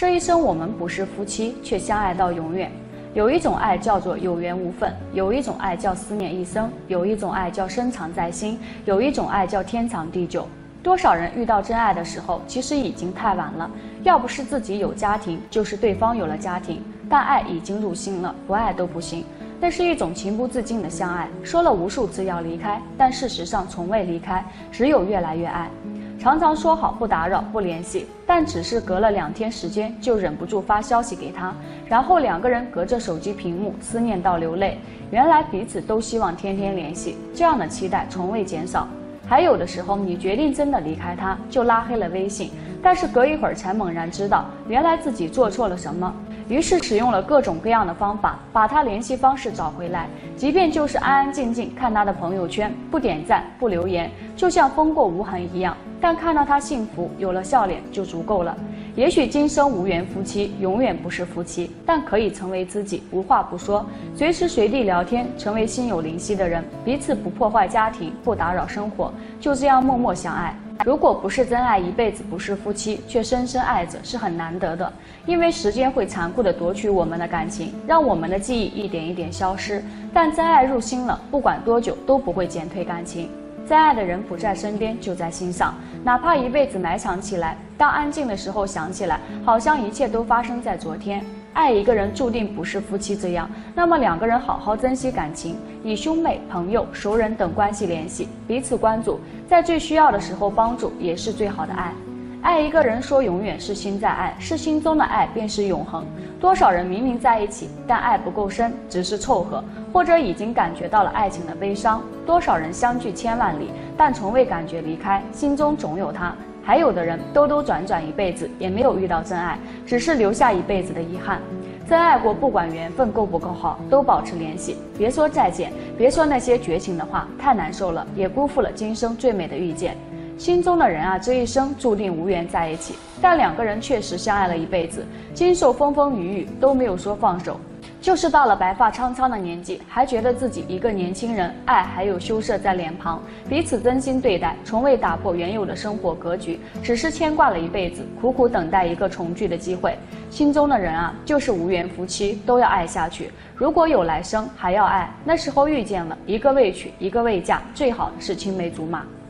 这一生我们不是夫妻，却相爱到永远。有一种爱叫做有缘无分，有一种爱叫思念一生，有一种爱叫深藏在心，有一种爱叫天长地久。多少人遇到真爱的时候，其实已经太晚了。要不是自己有家庭，就是对方有了家庭，但爱已经入心了，不爱都不行。那是一种情不自禁的相爱，说了无数次要离开，但事实上从未离开，只有越来越爱。常常说好不打扰不联系，但只是隔了2天时间就忍不住发消息给他，然后2个人隔着手机屏幕思念到流泪。原来彼此都希望天天联系，这样的期待从未减少。还有的时候你决定真的离开他，就拉黑了微信，但是隔一会儿才猛然知道原来自己做错了什么，于是使用了各种各样的方法把他联系方式找回来，即便就是安安静静看他的朋友圈，不点赞不留言，就像风过无痕一样，但看到他幸福有了笑脸就足够了。也许今生无缘夫妻，永远不是夫妻，但可以成为知己，无话不说，随时随地聊天，成为心有灵犀的人，彼此不破坏家庭，不打扰生活，就这样默默相爱。如果不是真爱，一辈子不是夫妻，却深深爱着，是很难得的。因为时间会残酷地夺取我们的感情，让我们的记忆一点一点消失，但真爱入心了，不管多久都不会减退感情。真爱的人不在身边，就在心上，哪怕一辈子埋藏起来，当安静的时候想起来，好像一切都发生在昨天。爱一个人注定不是夫妻这样，那么2个人好好珍惜感情，以兄妹、朋友、熟人等关系联系，彼此关注，在最需要的时候帮助，也是最好的爱。爱一个人说永远是心在爱，是心中的爱便是永恒。多少人明明在一起，但爱不够深，只是凑合，或者已经感觉到了爱情的悲伤。多少人相距千万里，但从未感觉离开，心中总有他。还有的人兜兜转转一辈子，也没有遇到真爱，只是留下一辈子的遗憾。真爱过，不管缘分够不够好，都保持联系，别说再见，别说那些绝情的话，太难受了，也辜负了今生最美的遇见。心中的人啊，这一生注定无缘在一起，但2个人确实相爱了一辈子，经受风风雨雨都没有说放手。就是到了白发苍苍的年纪，还觉得自己一个年轻人，爱还有羞涩在脸庞，彼此真心对待，从未打破原有的生活格局，只是牵挂了一辈子，苦苦等待一个重聚的机会。心中的人啊，就是无缘夫妻，都要爱下去。如果有来生，还要爱，那时候遇见了，一个未娶，一个未嫁，最好的是青梅竹马。